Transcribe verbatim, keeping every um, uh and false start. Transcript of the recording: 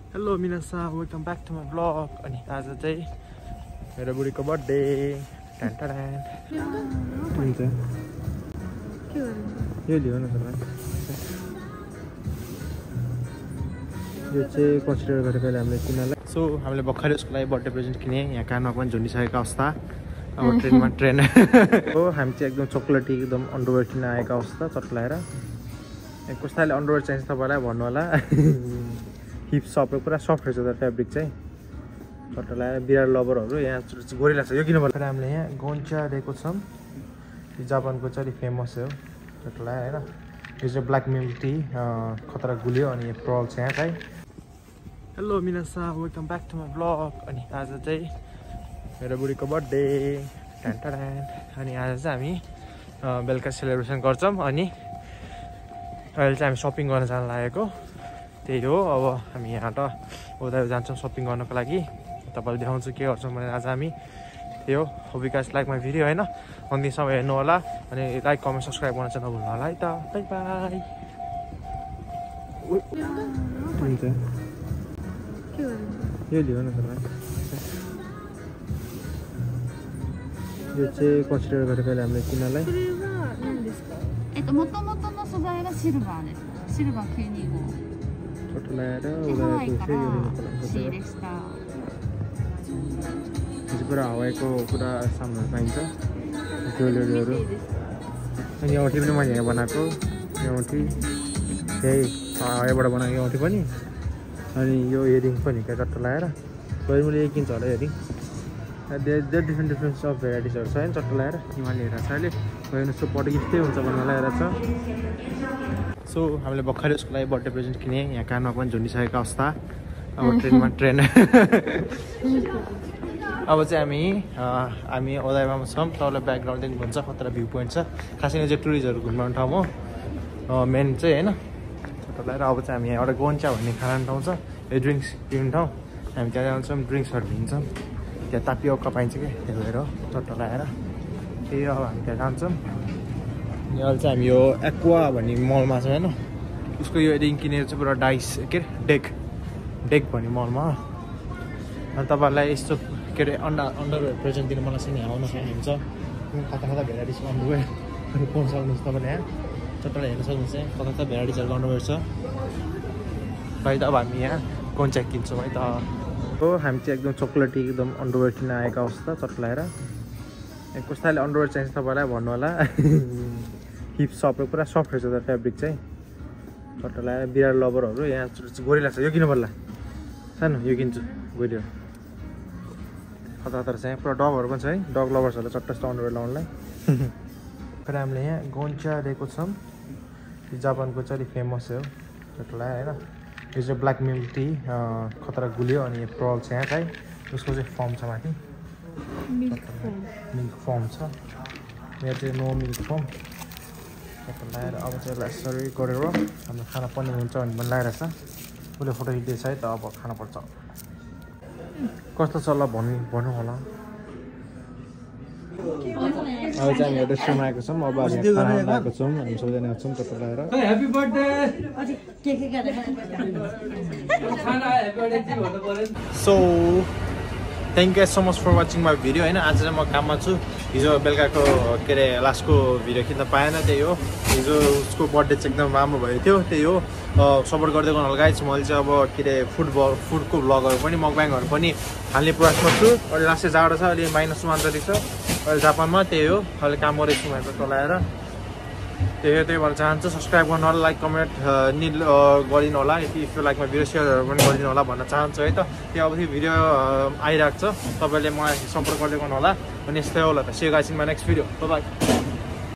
Hello मिनासा welcome back to my vlog. अनि आज चाहिँ मेरो बुढीको बर्थडे हुन्छ यो लियो न यो चाहिँ कन्सिडर गरेर कहिले हामीले किन्नलाई। सो हामीले भर्खरै उसको लागि बर्थडे प्रेजेन्ट किने। यहाँ कानमा पनि झुन्डिसकेको अवस्था अब ट्रेनमा ट्रेन हो। हामी चाहिँ एकदम चक्लेटी एकदम अन्डरवेयर किन्न आएका अवस्था चट्लाएर। कस्तो अन्डरवेयर चाहिन्छ तपाईँलाई भन्नु होला। हिप सबै पुरा सफ्ट रहेछ त फेब्रिक चाहिँ चट्टालाई बिरार लभरहरू यहाँ गोरिला छ। यो किन भन्दा हामीले यहाँ गोन्चा दिएको छौँ। यो जापानको चाहिँ अलिक फेमस हो चट्टालाई होइन। यो चाहिँ ब्ल्याक मिल्क टी खतरा गुलियो अनि यो प्रल छ यहाँ चाहिँ। हेलो मिनासा welcome back to my vlog. अनि आज चाहिँ मेरो बुढीको बर्थडे अनि आज चाहिँ हामी बेलुका सेलिब्रेसन गर्छौँ। अनि अहिले चाहिँ हामी सपिङ गर्न जान लागेको त्यही हो। अब हामी यहाँ त उता जान्छौँ सपिङ गर्नको लागि। तपाईँलाई देखाउँछु के गर्छौँ भनेर आज हामी त्यही हो। Hope you guys like my video होइन। अन्तिमसम्म हेर्नु होला अनि लाइक कमेन्ट सब्सक्राइब गर्न चाहिँ नभुल्नु होला है त। Bye bye. हुन्छ यो लियो न तपाईँ। यो चाहिँ कन्सिडर गरेर कहिले हामीले किन्नलाई। छोटो लगाएर पुरा हवाईको पुरा सामानहरू पाइन्छ ज्वेलरीहरू। अनि औँठी पनि मैले यहाँ बनाएको यो औँठी त्यही हवाईबाट बनाएको यो औँठी पनि। अनि यो इयरिङ पनि क्या चट्टा लगाएर कोही मैले यही किन्छ होला इयरिङ। धेरै डिफ्रेन्ट डिफ्रेन्ट सब भेराइटिजहरू छ होइन चट्टा लगाएर हिमाली हेरेर छ अहिले। कोही उसको पट्टि यस्तै हुन्छ भन्नु लगाएर छ। सो हामीले भर्खरै उसको लागि बर्थडे प्रेजेन्ट किने। यहाँ कानमा पनि झुन्डिसकेको अवस्था अब ट्रेनमा ट्रेन अब चाहिँ हामी हामी ओदाइमामा छौँ। तपाईँलाई ब्याकग्राउन्डदेखि भन्छ खतरा भ्यू पोइन्ट छ। खासै चाहिँ टुरिस्टहरू घुम्ने ठाउँ हो मेन चाहिँ होइन तपाईँलाई। अब चाहिँ हामी यहाँ एउटा गोन्चा भन्ने खाना ठाउँ छ यो ड्रिङ्क्स पिउने ठाउँ। हामी त्यहाँ जान्छौँ ड्रिङ्क्सहरू लिन्छौँ। त्यहाँ तापियोका पाइन्छ क्या त्यो भएर चट्टा लगाएर त्यही अब हामी त्यहाँ जान्छौँ। अनि अहिले चाहिँ हामी यो एक्वा भन्ने मलमा छ होइन। उसको यो रिङ किनेर चाहिँ पुरा डाइस के अरे डेक डेक भन्ने मलमा। अनि तपाईँहरूलाई यस्तो के अरे अन्डा अन्डरवेयर प्रेजेन्ट दिनु मलाई चाहिँ यहाँ आउन सक्नुहुन्छ। कता कता भेराइटिजको अन्डरवेयर अनि पाउन सक्नुहुन्छ तपाईँले। यहाँ चट्टालाई हेर्न सक्नुहुन्छ यहाँ कता कता भेराइटिजहरूको अन्डरवेयर छ भाइ। त अब हामी यहाँ कोन्चा किन्छौँ है त हो। हामी चाहिँ एकदम चक्लेटी एकदम अन्डरवेयर किन्न आएका अवस्था चट्लाएर। कस्तो अन्डरवेयर चाहिन्छ तपाईँलाई भन्नु होला। हिप सबै पुरा सफ्ट रहेछ त फेब्रिक चाहिँ चट्टा लगाएर बिरार लभरहरू यहाँ गोरिला छ। यो किन पर्ला सानो यो किन्छु गोरियो खतरा खतरा छ यहाँ पुरा डगहरू पनि छ है। डग लभर्सहरूलाई चट्टा जस्तो अन्डरवेयर लाउनुलाई। फेरि हामीले यहाँ गोन्चा दिएको छौँ। यो जापानको चाहिँ अलिक फेमस हो चट्टा लगाएर होइन। यो चाहिँ ब्ल्याक मिल्क टी खतरा गुलियो अनि यो प्रल छ यहाँ चाहिँ। उसको चाहिँ फर्म छ माथि मिल्क फर्म छ। यहाँ चाहिँ नो मिल्क फर्म लगाएर अब चाहिँ यसलाई यसरी गरेर हाम्रो खाना पनि हुन्छ भने पनि लगाएर छ। उसले फोटो खिच्दैछ है त। अब खाना पर्छ कस्तो छ ल भन्नु भनौँ होला। अब चाहिँ हामी रेस्टुरेन्टमा आएको छौँ। अब हामी खाना आएको छौँ हामी सबैजना छौँ चट्टा लगाएर। Happy birthday so thank you so much for watching my video होइन। आज चाहिँ म काममा छु। हिजो बेलुकाको के अरे लास्टको भिडियो खिच्न पाएन त्यही हो। हिजो उसको बर्थडे चाहिँ एकदम राम्रो भएको थियो त्यही हो। सपोर्ट गर्दै गर्नु होला गाइस। मैले चाहिँ अब के अरे फुटबल फुडको भ्लगहरू पनि मकब्याङहरू पनि हाल्ने प्रयासमा छु। अहिले लास्टै जाडो छ अहिले माइनस वान जति छ अहिले जापानमा त्यही हो। अहिले काम गरेको छु मैले चलाएर त्यही हो। त्यही भन्न चाहन्छु सब्सक्राइब गर्नु होला लाइक कमेन्ट नि गरिदिनु होला। यति इफ लाइकमा भिडियो सेयरहरू पनि गरिदिनु होला भन्न चाहन्छु है त। त्यो अब त्यो भिडियो आइरहेको छ तपाईँले मलाई सम्पर्क गर्दै गर्नु होला। अनि यस्तै होला त। See you guys in my next video bye by.